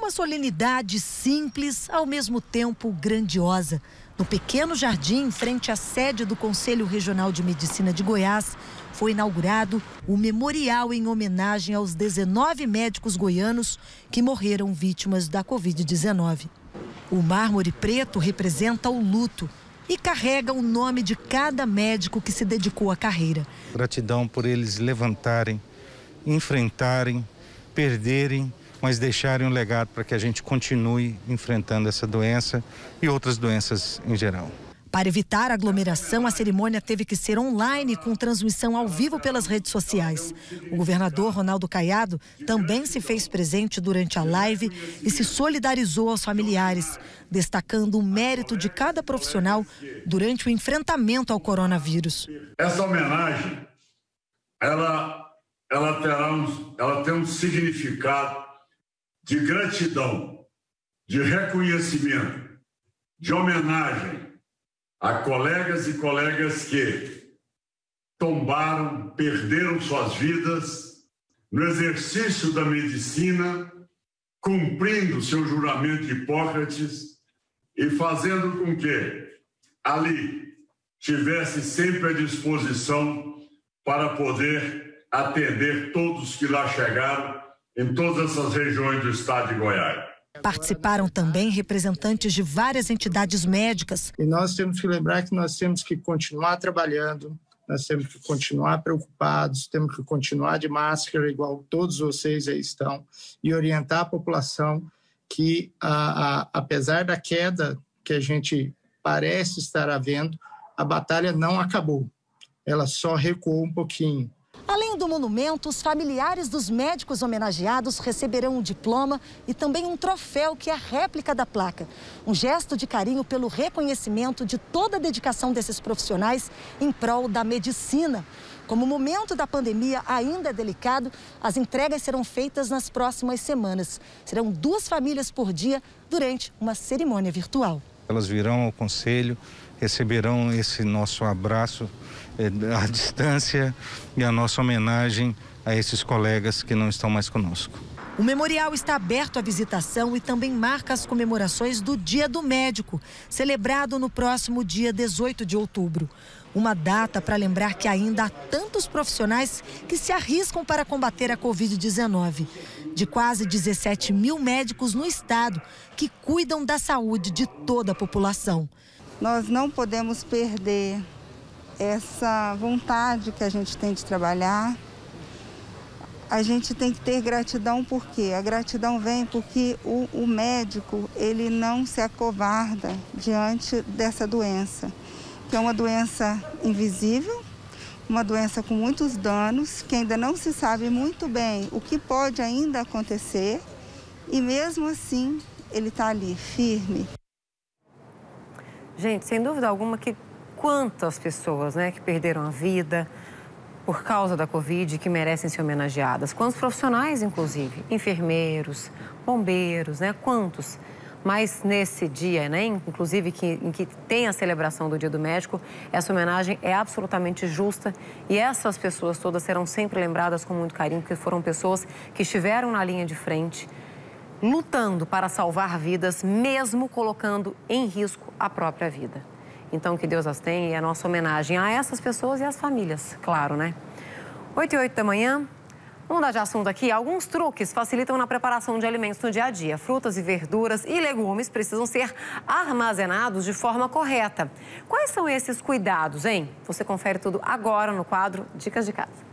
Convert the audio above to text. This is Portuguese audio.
uma solenidade simples, ao mesmo tempo grandiosa. No pequeno jardim, em frente à sede do Conselho Regional de Medicina de Goiás, foi inaugurado o memorial em homenagem aos 19 médicos goianos que morreram vítimas da Covid-19. O mármore preto representa o luto e carrega o nome de cada médico que se dedicou à carreira. Gratidão por eles levantarem, enfrentarem, perderem, mas deixarem um legado para que a gente continue enfrentando essa doença e outras doenças em geral. Para evitar aglomeração, a cerimônia teve que ser online, com transmissão ao vivo pelas redes sociais. O governador Ronaldo Caiado também se fez presente durante a live e se solidarizou aos familiares, destacando o mérito de cada profissional durante o enfrentamento ao coronavírus. Essa homenagem, ela tem um significado de gratidão, de reconhecimento, de homenagem a colegas e colegas que tombaram, perderam suas vidas no exercício da medicina, cumprindo seu juramento de Hipócrates e fazendo com que ali tivesse sempre à disposição para poder atender todos que lá chegaram em todas essas regiões do estado de Goiás. Participaram também representantes de várias entidades médicas. E nós temos que lembrar que nós temos que continuar trabalhando, nós temos que continuar preocupados, temos que continuar de máscara, igual todos vocês aí estão, e orientar a população que, apesar da queda que a gente parece estar havendo, a batalha não acabou, ela só recuou um pouquinho. Além do monumento, os familiares dos médicos homenageados receberão um diploma e também um troféu que é a réplica da placa. Um gesto de carinho pelo reconhecimento de toda a dedicação desses profissionais em prol da medicina. Como o momento da pandemia ainda é delicado, as entregas serão feitas nas próximas semanas. Serão 2 famílias por dia durante uma cerimônia virtual. Elas virão ao conselho, receberão esse nosso abraço à distância e a nossa homenagem a esses colegas que não estão mais conosco. O memorial está aberto à visitação e também marca as comemorações do Dia do Médico, celebrado no próximo dia 18 de outubro. Uma data para lembrar que ainda há tantos profissionais que se arriscam para combater a Covid-19. De quase 17 mil médicos no estado que cuidam da saúde de toda a população. Nós não podemos perder essa vontade que a gente tem de trabalhar. A gente tem que ter gratidão, porque a gratidão vem porque o médico, ele não se acovarda diante dessa doença, que é uma doença invisível, uma doença com muitos danos, que ainda não se sabe muito bem o que pode ainda acontecer, e mesmo assim ele está ali, firme. Gente, sem dúvida alguma que quantas pessoas, né, que perderam a vida por causa da Covid que merecem ser homenageadas. Quantos profissionais, inclusive, enfermeiros, bombeiros, né, quantos. Mas nesse dia, né, inclusive em que tem a celebração do Dia do Médico, essa homenagem é absolutamente justa e essas pessoas todas serão sempre lembradas com muito carinho, porque foram pessoas que estiveram na linha de frente, lutando para salvar vidas, mesmo colocando em risco a própria vida. Então, que Deus as tenha e a nossa homenagem a essas pessoas e às famílias, claro, né? 8h08 da manhã, vamos mudar de assunto aqui. Alguns truques facilitam na preparação de alimentos no dia a dia. Frutas e verduras e legumes precisam ser armazenados de forma correta. Quais são esses cuidados, hein? Você confere tudo agora no quadro Dicas de Casa.